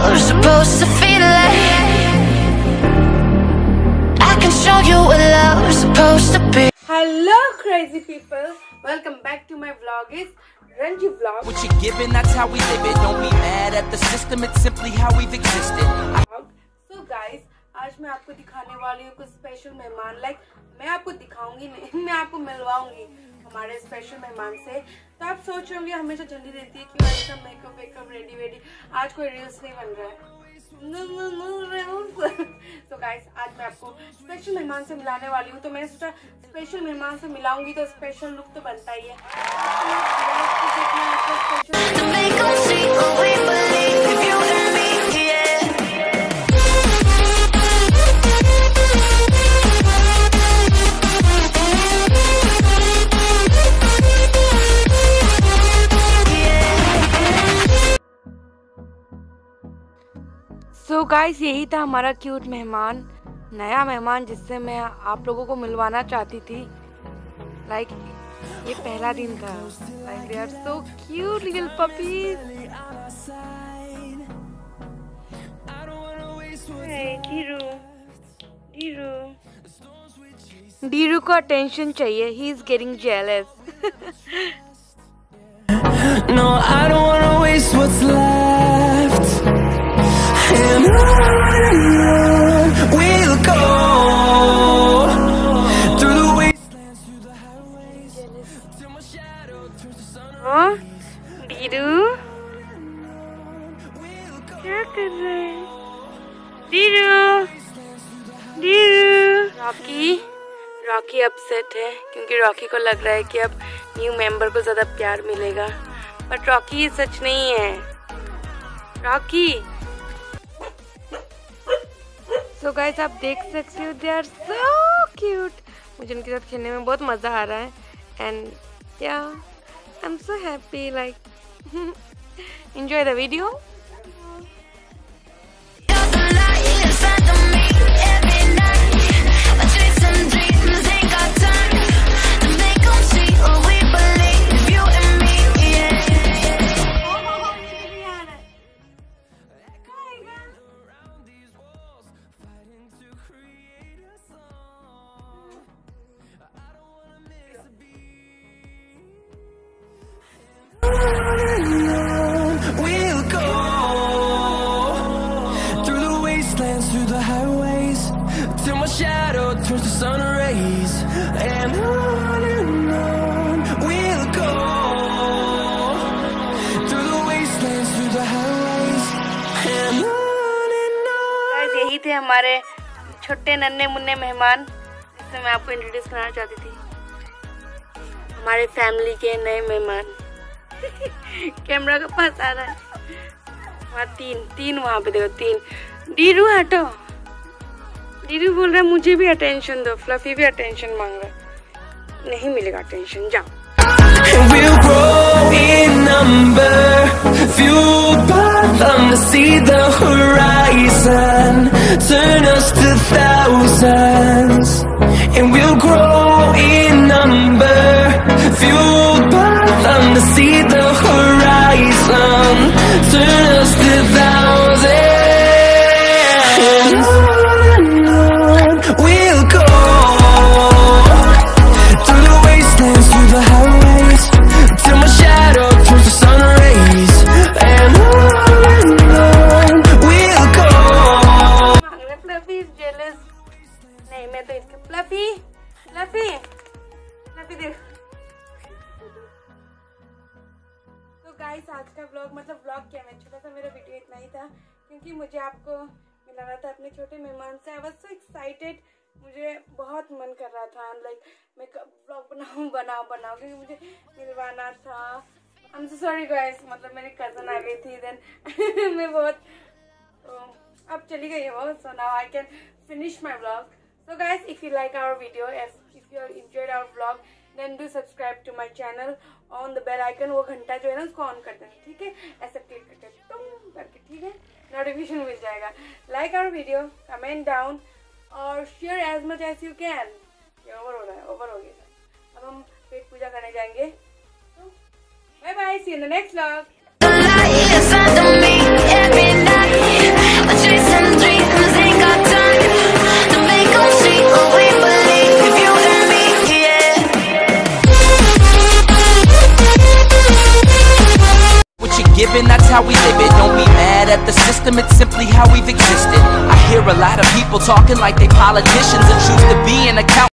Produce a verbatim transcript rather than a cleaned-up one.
you're supposed to feel like I can show you what love's supposed to be. Hello crazy people, welcome back to my vlog. It's Ranji vlog. What you're given, that's how we live it. Don't be mad at the system, it's simply how we've existed. So guys, आज मैं आपको दिखाने वाली हूँ कुछ special मेहमान. Like मैं आपको दिखाऊंगी नहीं, मैं आपको मिलवाऊंगी हमारे स्पेशल मेहमान से. तो आप सोच रहे होंगे हमेशा जल्दी रहती है कि आज का मेकअप वेकअप रेडी वेडी, आज कोई रील्स नहीं बन रहा है. तो गाइस आज मैं आपको स्पेशल मेहमान से मिलाने वाली हूँ. तो मैंने सोचा स्पेशल मेहमान से मिलाऊंगी तो स्पेशल लुक तो बनता ही है. सो गाइस यही था हमारा क्यूट मेहमान, नया मेहमान जिससे मैं आप लोगों को मिलवाना चाहती थी. लाइक like, ये पहला दिन था. Like they are so cute little puppies. Deeru Deeru Deeru को अटेंशन चाहिए. He is getting jealous. No, I don't wanna waste what's left. And on we'll go through the wastelands, through the highways, till my shadow turns to sun. हाँ डीरू क्या कर रहे हैं? Deeru Deeru Rocky Rocky upset है क्योंकि Rocky को लग रहा है कि अब न्यू मेंबर को ज्यादा प्यार मिलेगा. बट रॉकी ये सच नहीं है. रॉकी सो गाइस आप देख सकते हो दे आर सो क्यूट. मुझे उनके साथ खेलने में बहुत मज़ा आ रहा है. एंड या I am so happy. Like enjoy the video. We'll go through the wastelands, through the highways, till my shadow turns to sun rays. And on and on we'll go through the wastelands, through the highways, and on and on. Guys यही थे हमारे छोटे नन्हे मुन्ने मेहमान जिससे मैं आपको इंट्रोड्यूस करना चाहती थी. हमारे फैमिली के नए मेहमान. कैमरा के पास आ रहा है. वहाँ तीन तीन वहाँ पे देखो तीन. डीरू हटो. डीरू बोल रहा है मुझे भी अटेंशन दो. फ्लफी भी अटेंशन मांग रहा है. नहीं मिलेगा अटेंशन. जाओ. We'll grow in number, fueled by them to see the horizon, turn us to thousands. And we'll grow in number, fueled by them to see the horizon, turn us to thousands. And on and on we'll go through the wastelands, through the highways, till my shadow turns to sun rays. And on and on we'll go. Fluffy is jealous. नहीं मैं तो इसके Fluffy Fluffy Fluffy देख. तो guys आज का vlog मतलब vlog क्या मैं छोटा सा मेरा वीडियो इतना ही था क्योंकि मुझे आपको मिलाना था अपने छोटे मेहमान से. I was so excited. मुझे बहुत मन कर रहा था लाइक मैं व्लॉग बनाऊँ बनाऊँ बनाऊँ क्योंकि मुझे मिलवाना था. I am so sorry guys. मतलब मेरी कज़न आ गई थी देन मैं बहुत तो अब चली गई वो. So now I can finish my vlog. So guys, if you like our video, if, if you enjoyed our vlog, then do subscribe to my channel. On the bell icon वो घंटा जो है ना उसको ऑन कर देना. ठीक है ऐसे क्लिक करके तुम करके. ठीक है नोटिफिकेशन मिल जाएगा. Like our video, comment down और share as much as you can. ये ओवर हो रहा है. ओवर हो गया. अब हम पेट पूजा करने जाएंगे. तो bye bye. See you in the next vlog. given, that's how we live it. Don't be mad at the system, it's simply how we've existed. I hear a lot of people talking like they politicians and choose to be an accountant.